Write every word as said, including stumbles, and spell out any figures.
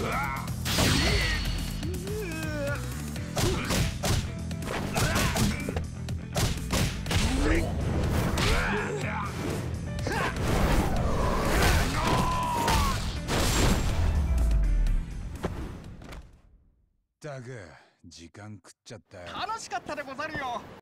ったく時間食っちゃったよ。 楽しかったでござるよ。